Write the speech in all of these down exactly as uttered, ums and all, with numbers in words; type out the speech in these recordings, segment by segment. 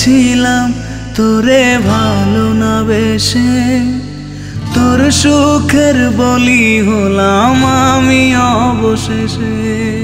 ছিলাম তোরে ভালো না বেশে, তোর সুখের বলি হলাম আমি অবশেষে।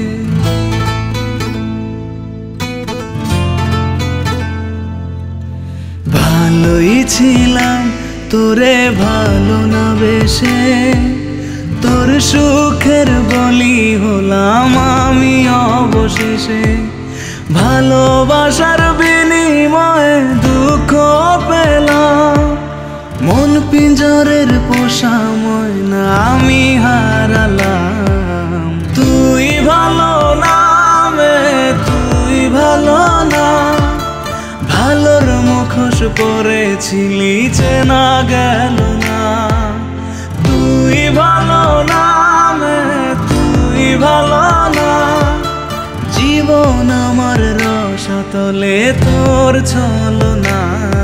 ভালোই ছিলাম তোরে ভালো না বেশে, তোর সুখের বলি হলাম আমি অবশেষে। ভালোবাসার বিনিময়ে দুঃখ পেলাম, মন পিঞ্জরের পোষা ময়না আমি হারালাম। তুই ভালো না মে তুই ভালো না, ভালোর মুখোশ পরেছিলি চেনা গেল না। তুই ভালো না মে তুই ভালো না, জীবন আমার রসাতলে তোর ছলনা।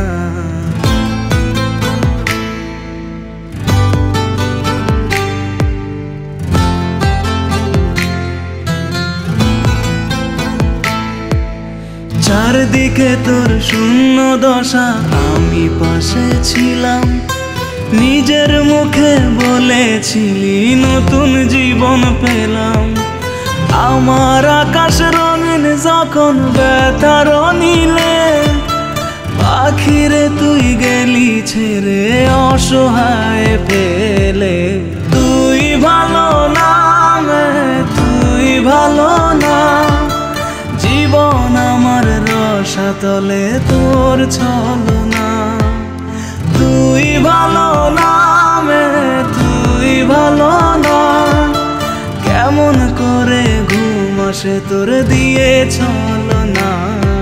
চারদিকে তোর শূন্য দশা, আমি পাশে ছিলাম, নিজের মুখে বলেছিলি নতুন জীবন পেলাম। আমার আকাশ রঙিন যখন ব্যথার নীলে, পাখিরে তুই গেলি ছেড়ে অসহায় পেলে। তুই ভালো না মে তুই ভালো না, জীবন আমার রসাতলে তোর ছলনা। তুই ভালো না মে তুই ভালো না, কেমন করে ঘুম আসে তোর দিয়ে ছলনা।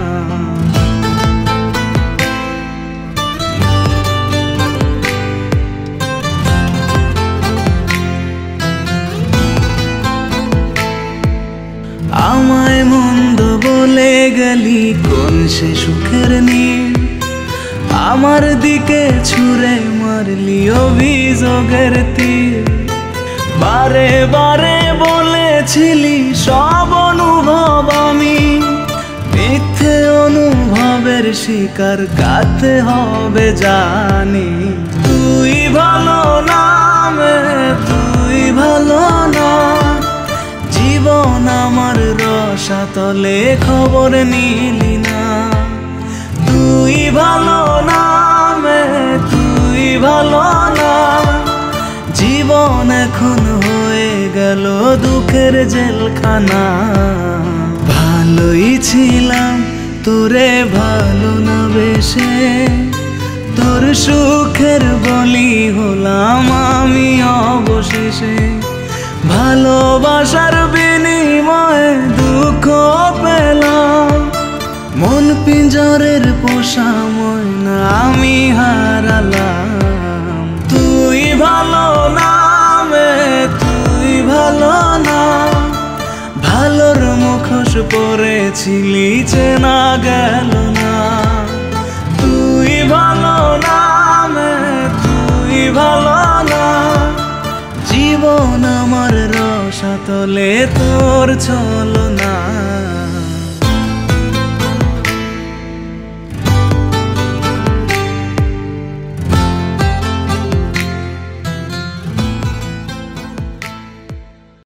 আমায় মন্দ বলে গেলি কোন সে সুখের নীল, আমার দিকে ছুঁড়ে মারলি অভিযোগের তীর। বারে বারে বলেছিলি সব অনুভব আমি, মিথ্যে অনুভবের শিকার কাঁদতে হবে জানি। তুই ভালো না মে তুই ভালো না, জীবন আমার রসাতলে খবর নিলি না। তুই ভালো না মে তুই ভালো না, জীবন এখন হয়ে গেল দুঃখের জেলখানা। ভালোই ছিলাম তোরে ভালো না বেশে, তোর সুখের বলি হলাম আমি অবশেষে। ভালোবাসার বিনিময়ে দুঃখ পেলাম, মন পিঞ্জরের পোষা ময়না আমি হারালাম। তুই ভালো না মে তুই ভালো না, ভালোর মুখোশ পরেছিলি চেনা গেল না। তুই ভালো না মে তুই ভালো না, জীবন আমার রসাতলে তোর ছলনা।